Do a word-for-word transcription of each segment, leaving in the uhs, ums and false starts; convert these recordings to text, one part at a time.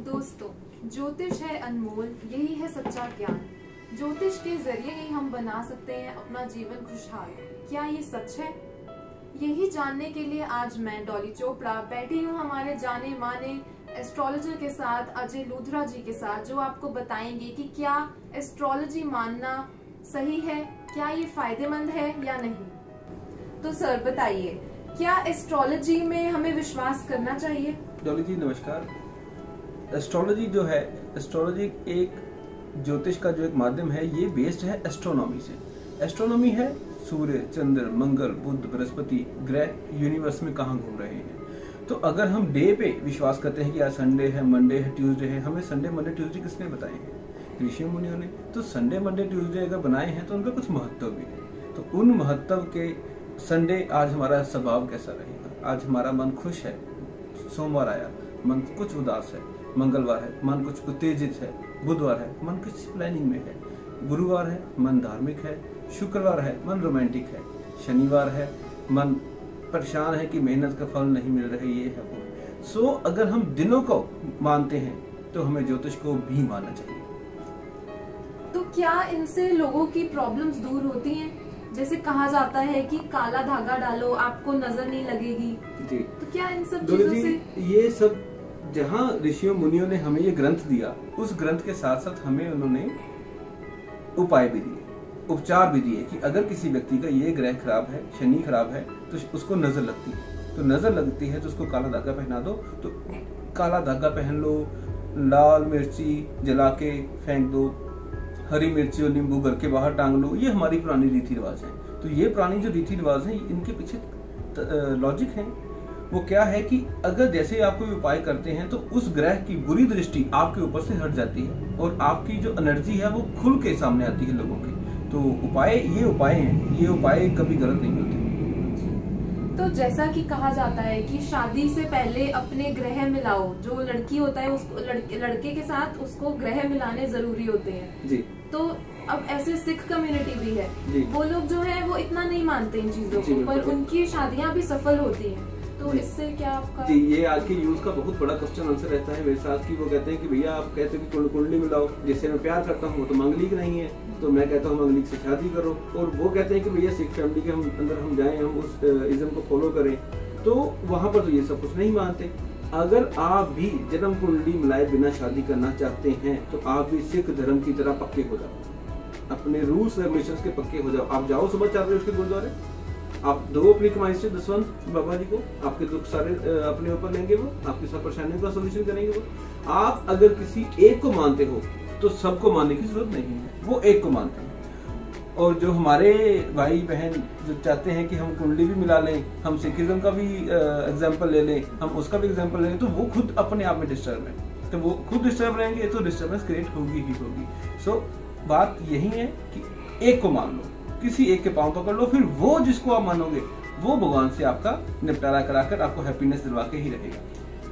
दोस्तों, ज्योतिष है अनमोल, यही है सच्चा ज्ञान। ज्योतिष के जरिए ही हम बना सकते हैं अपना जीवन खुशहाल। क्या ये सच है? यही जानने के लिए आज मैं डॉली चोपड़ा बैठी हूँ हमारे जाने माने एस्ट्रोलॉजर के साथ, अजय लुध्रा जी के साथ, जो आपको बताएंगे कि क्या एस्ट्रोलॉजी मानना सही है, क्या ये फायदेमंद है या नहीं। तो सर बताइए, क्या एस्ट्रोलॉजी में हमें विश्वास करना चाहिए? डॉली जी नमस्कार। एस्ट्रोलॉजी जो है, एस्ट्रोलॉजी एक ज्योतिष का जो एक माध्यम है, ये बेस्ड है एस्ट्रोनॉमी से। एस्ट्रोनॉमी है सूर्य, चंद्र, मंगल, बुध, बृहस्पति ग्रह यूनिवर्स में कहाँ घूम रहे हैं। तो अगर हम डे पे विश्वास करते हैं कि आज संडे है, मंडे है, ट्यूसडे है, हमें संडे मंडे ट्यूसडे किसने बताए हैं? ऋषि मुनियों ने। तो संडे मंडे ट्यूसडे अगर बनाए हैं तो उनका कुछ महत्व भी है। तो उन महत्व के संडे आज हमारा स्वभाव कैसा रहेगा, आज हमारा मन खुश है, सोमवार आया मन कुछ उदास है, मंगलवार है मन कुछ उत्तेजित है, बुधवार है मन कुछ प्लानिंग में है, गुरुवार है मन धार्मिक है, शुक्रवार है मन रोमांटिक है, शनिवार है मन परेशान है कि मेहनत का फल नहीं मिल रहा है, ये है वो। सो अगर हम दिनों को मानते हैं तो हमें ज्योतिष को भी मानना चाहिए। तो क्या इनसे लोगों की प्रॉब्लम्स दूर होती हैं? जैसे कहा जाता है कि काला धागा डालो आपको नजर नहीं लगेगी जी। तो क्या इन सब चीजों से ये सब, जहाँ ऋषियों मुनियों ने हमें ये ग्रंथ दिया, उस ग्रंथ के साथ साथ हमें उन्होंने उपाय भी दिए, उपचार भी दिए कि अगर किसी व्यक्ति का ये ग्रह खराब है, शनि खराब है, तो उसको नजर लगती है। तो नजर लगती है तो उसको काला धागा पहना दो। तो काला धागा पहन लो, लाल मिर्ची जला के फेंक दो, हरी मिर्ची और नींबू घर के बाहर टांग लो। ये हमारी पुरानी रीति रिवाज है। तो ये पुरानी जो रीति रिवाज है, इनके पीछे लॉजिक है। वो क्या है कि अगर जैसे आप कोई उपाय करते हैं तो उस ग्रह की बुरी दृष्टि आपके ऊपर से हट जाती है और आपकी जो एनर्जी है वो खुल के सामने आती है लोगों की। तो उपाय ये उपाय हैं, ये उपाय कभी गलत नहीं होते। तो जैसा कि कहा जाता है कि शादी से पहले अपने ग्रह मिलाओ, जो लड़की होता है उसको लड़के, लड़के के साथ उसको ग्रह मिलाने जरूरी होते हैं जी। तो अब ऐसे सिख कम्युनिटी भी है, वो लोग जो है वो इतना नहीं मानते इन चीजों को, पर उनकी शादियां भी सफल होती हैं। तो इससे क्या आपका जी, ये आज के यूथ का बहुत बड़ा क्वेश्चन आंसर रहता है मेरे साथ कि वो कहते हैं कि भैया आप कहते हैं कि कुंडली मिलाओ, जिससे मैं प्यार करता हूँ वो तो मंगलिक नहीं है, तो मैं कहता हूँ मंगलिक से शादी करो। और वो कहते हैं कि भैया सिख फैमिली के हम अंदर हम जाएं, हम उस इज्म को फॉलो करें। तो वहाँ पर तो ये सब कुछ नहीं मानते। अगर आप भी जन्म कुंडली मिलाए बिना शादी करना चाहते हैं तो आप भी सिख धर्म की तरह पक्के हो जाओ, अपने रूल्स रेगुलेशंस के पक्के हो जाओ। आप जाओ सुबह चार बजे उसके गुरुद्वारे, आप दो अपनी कमाई से दसवंत बाबा जी को, आपके दुख सारे अपने ऊपर लेंगे, वो आपकी सब परेशानियों का सोल्यूशन करेंगे। वो आप अगर किसी एक को मानते हो तो सबको मानने की जरूरत नहीं है, वो एक को मानते हैं। और जो हमारे भाई बहन जो चाहते हैं कि हम कुंडली भी मिला लें, हम सिखिज्म का भी एग्जाम्पल ले लें, हम उसका भी एग्जाम्पल ले लें, तो वो खुद अपने आप में डिस्टर्ब है। तो वो खुद डिस्टर्ब रहेंगे तो डिस्टर्बेंस क्रिएट होगी ही होगी। सो बात यही है कि एक को मान लो, किसी एक के पांव पकड़ लो, फिर वो जिसको आप मानोगे वो भगवान से आपका निपटारा कराकर आपको हैप्पीनेस दिलवा के ही रहेगा।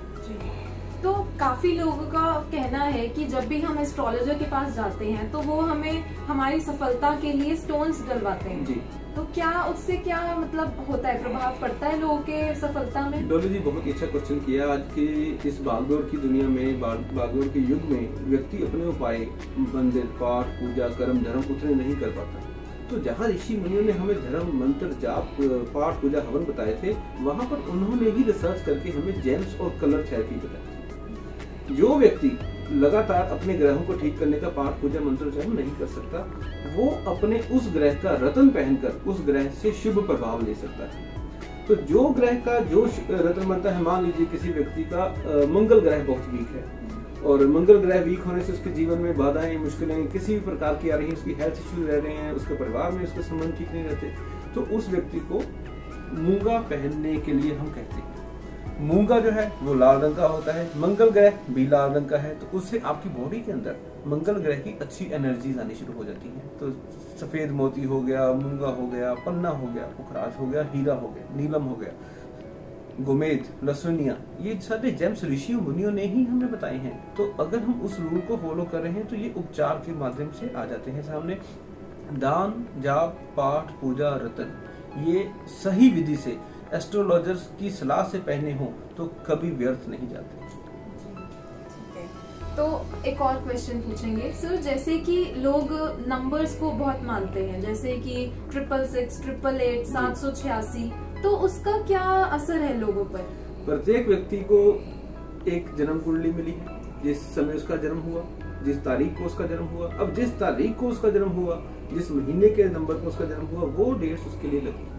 तो काफी लोगों का कहना है कि जब भी हम एस्ट्रोलॉजर के पास जाते हैं तो वो हमें हमारी सफलता के लिए स्टोन्स डलवाते हैं जी। तो क्या उससे क्या मतलब होता है, प्रभाव पड़ता है लोगों के सफलता में? डॉली जी बहुत अच्छा क्वेश्चन किया। आज के इस भागदौड़ की दुनिया में, भागदौड़ के युग में व्यक्ति अपने उपाय, मंदिर, पाठ, पूजा, कर्म, धर्म उतने नहीं कर पाता। तो जहाँ ऋषि मुनियों ने हमें धर्म, मंत्र, जाप, पाठ, पूजा, हवन बताए थे, वहाँ पर उन्होंने ही रिसर्च करके हमें जेम्स और कलर थेरेपी बताई थी। जो व्यक्ति लगातार अपने ग्रहों को ठीक करने का पाठ, पूजा, मंत्र जप नहीं कर सकता, वो अपने उस ग्रह का रत्न पहनकर उस ग्रह से शुभ प्रभाव ले सकता है। तो जो ग्रह का जो रत्न बनता है, मान लीजिए किसी व्यक्ति का मंगल ग्रह बहुत वीक है और मंगल ग्रह वीक होने से उसके जीवन में बाधाएं, मुश्किलें किसी भी प्रकार की आ रही हैं, उसकी हेल्थ इश्यूज रह रहे हैं, उसके परिवार में उसके संबंध ठीक नहीं रहते, तो उस व्यक्ति को मूंगा पहनने के लिए हम कहते हैं। मूंगा जो है वो लाल रंग का होता है, मंगल ग्रह भी लाल रंग का है, तो उससे आपकी बॉडी के अंदर मंगल ग्रह की अच्छी एनर्जीज आनी शुरू हो जाती हैं। तो सफेद मोती हो गया, मूंगा हो गया, पन्ना हो गया, पुखराज हो गया, हीरा हो गया, नीलम हो गया, गोमेद, लसुनिया, ये सारे जेम्स ऋषियों मुनियों ने ही हमें बताए हैं। तो अगर हम उस रूल को फॉलो कर रहे हैं तो ये उपचार के माध्यम से आ जाते हैं सामने। दान, जाप, पाठ, पूजा, रतन, ये सही विधि से एस्ट्रोलॉजर्स की सलाह से पहने हो तो कभी व्यर्थ नहीं जाते। ठीक है। तो एक और क्वेश्चन पूछेंगे सर, जैसे कि लोग नंबर्स को बहुत मानते हैं, जैसे कि ट्रिपल सिक्स, ट्रिपल एट, सात सौ छियासी, तो उसका क्या असर है लोगों पर? प्रत्येक व्यक्ति को एक जन्म कुंडली मिली, जिस समय उसका जन्म हुआ, जिस तारीख को उसका जन्म हुआ। अब जिस तारीख को उसका जन्म हुआ, जिस महीने के नंबर को उसका जन्म हुआ, वो डेट्स उसके लिए लगी।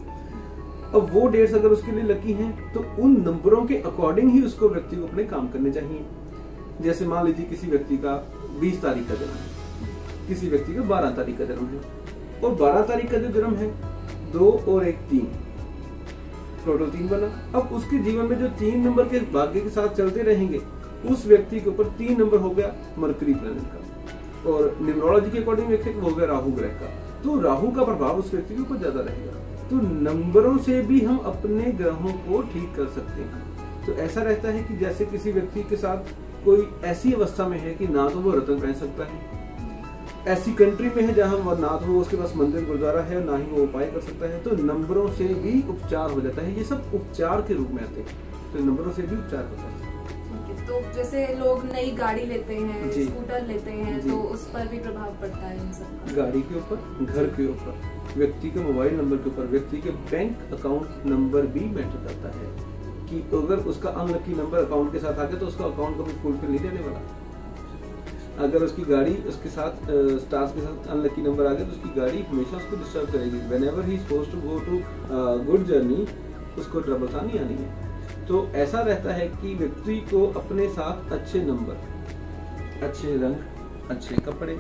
अब वो डेट्स अगर उसके लिए लकी हैं, तो उन नंबरों के अकॉर्डिंग ही उसको व्यक्ति को अपने काम करने चाहिए। जैसे मान लीजिए किसी व्यक्ति का बीस तारीख का जन्म है, किसी व्यक्ति का बारह तारीख का जन्म है, और बारह तारीख का जो जन्म है, दो और एक तीन, टोटल तीन बना। अब उसके जीवन में जो तीन नंबर के भाग्य के साथ चलते रहेंगे, उस व्यक्ति के ऊपर तीन नंबर हो गया मरकरी प्लैनेट का, और न्यूमरोलॉजी के अकॉर्डिंग देखें तो हो गया राहु ग्रह का। तो राहु का प्रभाव उस व्यक्ति के ऊपर ज्यादा रहेगा। तो नंबरों से भी हम अपने ग्रहों को ठीक कर सकते हैं। तो ऐसा रहता है कि जैसे किसी व्यक्ति के साथ कोई ऐसी अवस्था में है कि ना तो वो रत्न पहन सकता है, ऐसी कंट्री में है जहां ना तो वो उसके पास मंदिर गुरुद्वारा है, ना ही वो उपाय कर सकता है, तो नंबरों से भी उपचार हो जाता है। ये सब उपचार के रूप में आते हैं, तो नंबरों से भी उपचार होता है। तो जैसे लोग नई गाड़ी लेते हैं, स्कूटर लेते हैं, तो उस पर भी प्रभाव पड़ता है इन सब? गाड़ी के ऊपर, घर के ऊपर, व्यक्ति के मोबाइल नंबर के ऊपर, व्यक्ति के बैंक अकाउंट नंबर भी मैटर करता है कि अगर उसका अनलकी नंबर अकाउंट के साथ आ गया तो उसका अकाउंट कभी फुलफिल नहीं देने वाला। अगर उसकी गाड़ी उसके साथ स्टार्स के साथ अनलकी नंबर आ गया तो उसकी गाड़ी हमेशा उसको डिस्टर्ब करेगी। Whenever he is supposed to go to good journey, उसको ट्रबल्स आनी आनी है। तो ऐसा रहता है कि व्यक्ति को अपने साथ अच्छे नंबर, अच्छे रंग, अच्छे कपड़े,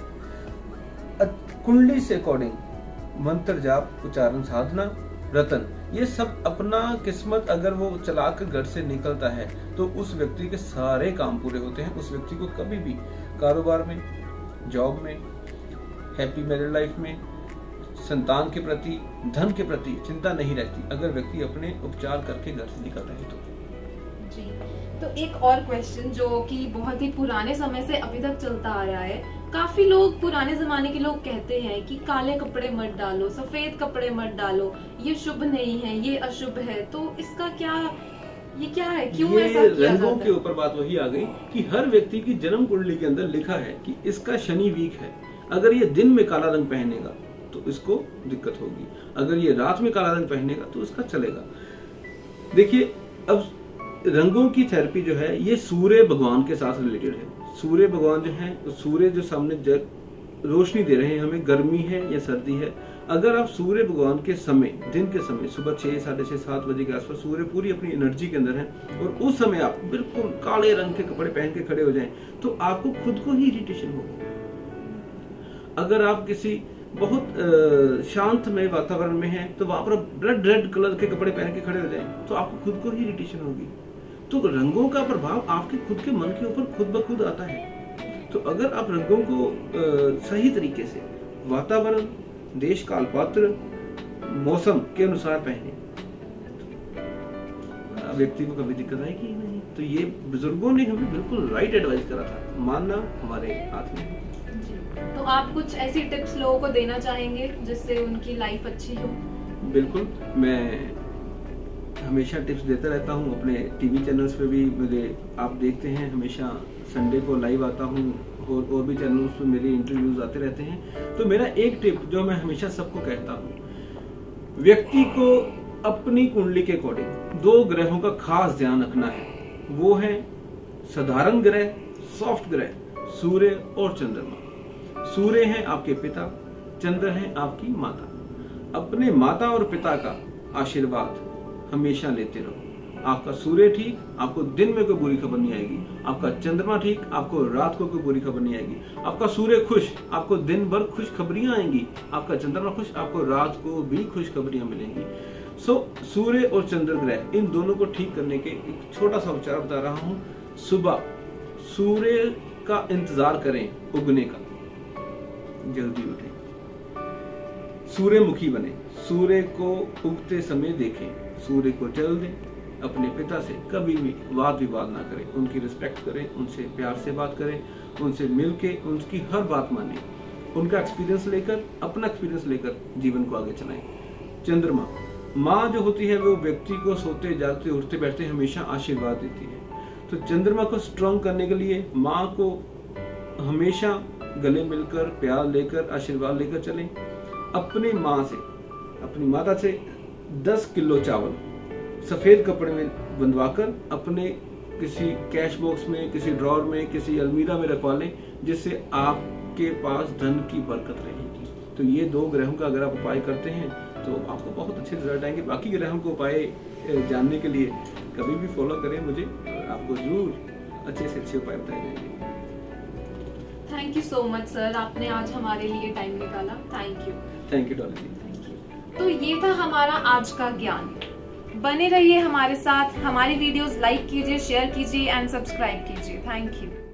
कुंडली से अकॉर्डिंग मंत्र जाप, उच्चारण, साधना, रतन, ये सब अपना किस्मत अगर वो चलाकर घर से निकलता है तो उस व्यक्ति के सारे काम पूरे होते हैं। उस व्यक्ति को कभी भी कारोबार में, जॉब में, हैप्पी मैरिड लाइफ में, संतान के प्रति, धन के प्रति चिंता नहीं रहती अगर व्यक्ति अपने उपचार करके घर से निकल रहे तो। जी, तो एक और क्वेश्चन जो कि बहुत ही पुराने समय से अभी तक चलता आ रहा है, काफी लोग, पुराने जमाने के लोग कहते हैं कि काले कपड़े मत डालो, सफेद कपड़े मत डालो, ये शुभ नहीं है, ये अशुभ है। तो इसका क्या, ये क्या है, क्यों ऐसा किया जाता है? रंगों के ऊपर बात वही आ गई कि हर व्यक्ति की जन्म कुंडली के अंदर लिखा है कि इसका शनि वीक है। अगर ये दिन में काला रंग पहनेगा तो इसको दिक्कत होगी, अगर ये रात में काला रंग पहनेगा तो इसका चलेगा। देखिए, अब रंगों की थेरेपी जो है ये सूर्य भगवान के साथ रिलेटेड है। सूर्य भगवान जो है, सूर्य जो सामने रोशनी दे रहे हैं हमें, गर्मी है या सर्दी है, अगर आप सूर्य भगवान के समय, दिन के समय, सुबह छह साढ़े छह सात बजे के आसपास सूर्य पूरी अपनी एनर्जी के अंदर है और उस समय आप बिल्कुल काले रंग के कपड़े पहन के खड़े हो जाएं तो आपको खुद को ही इरिटेशन होगी। अगर आप किसी बहुत शांतमय वातावरण में है तो वहां पर ब्लड रेड कलर के कपड़े पहन के खड़े हो जाएं तो आपको खुद को ही इरिटेशन होगी। तो रंगों का प्रभाव आपके खुद के मन के ऊपर खुद ब खुद आता है। तो अगर आप रंगों को आ, सही तरीके से वातावरण, देश काल पात्र, मौसम के अनुसार पहने, व्यक्ति को कभी दिक्कत आएगी नहीं। तो ये बुजुर्गों ने हमें बिल्कुल राइट एडवाइस करा था, मानना हमारे हाथ में है। तो आप कुछ ऐसी टिप्स लोगों को देना चाहेंगे जिससे उनकी लाइफ अच्छी हो? बिल्कुल, मैं हमेशा टिप्स देता रहता हूँ, अपने टीवी चैनल्स पे भी मेरे आप देखते हैं, हमेशा संडे को लाइव आता हूँ और और भी चैनल्स पे मेरे इंटरव्यूज आते रहते हैं। तो मेरा एक टिप जो मैं हमेशा सबको कहता हूँ, व्यक्ति को अपनी कुंडली के अकॉर्डिंग दो ग्रहों का खास ध्यान रखना है। वो है साधारण ग्रह, सॉफ्ट ग्रह, सूर्य और चंद्रमा। सूर्य है आपके पिता, चंद्र है आपकी माता। अपने माता और पिता का आशीर्वाद हमेशा लेते रहो। आपका सूर्य ठीक, आपको दिन में कोई बुरी खबर नहीं आएगी। आपका चंद्रमा ठीक, आपको रात को कोई बुरी खबर नहीं आएगी। आपका सूर्य खुश, आपको दिन भर खुश खबरियां आएंगी। आपका चंद्रमा खुश, आपको रात को भी खुश खबरियां मिलेंगी। सो so, सूर्य और चंद्र ग्रह, इन दोनों को ठीक करने के एक छोटा सा उपचार बता रहा हूँ। सुबह सूर्य का इंतजार करें उगने का, जल्दी उठें, सूर्यमुखी बने, सूर्य को उगते समय देखें, सूर्य को जल दें। अपने पिता से कभी भी वाद विवाद ना करें, उनकी रिस्पेक्ट करें, उनसे प्यार से बात करें, उनसे मिलके उनकी हर बात मानें, उनका एक्सपीरियंस लेकर, अपना एक्सपीरियंस लेकर जीवन को आगे चलाएं। चंद्रमा, माँ जो होती है वो व्यक्ति को सोते जागते उठते बैठते हमेशा आशीर्वाद देती है। तो चंद्रमा को स्ट्रॉन्ग करने के लिए माँ को हमेशा गले मिलकर प्यार लेकर आशीर्वाद लेकर चलें। अपने माँ से, अपनी माता से दस किलो चावल सफेद कपड़े में बंधवाकर अपने किसी कैश बॉक्स में, किसी ड्रॉर में, किसी अलमीरा में रखवा लें, जिससे आपके पास धन की बरकत रहेगी। तो ये दो ग्रहों का अगर आप उपाय करते हैं तो आपको बहुत अच्छे रिजल्ट आएंगे। बाकी ग्रहों को उपाय जानने के लिए कभी भी फॉलो करें मुझे, आपको जरूर अच्छे से अच्छे उपाय बताए जाएंगे। Thank you so much sir, आपने आज हमारे लिए टाइम निकाला। Thank you. Thank you Dolly ji. Thank you. तो ये था हमारा आज का ज्ञान। बने रहिए हमारे साथ, हमारी वीडियोस लाइक कीजिए, शेयर कीजिए एंड सब्सक्राइब कीजिए। Thank you.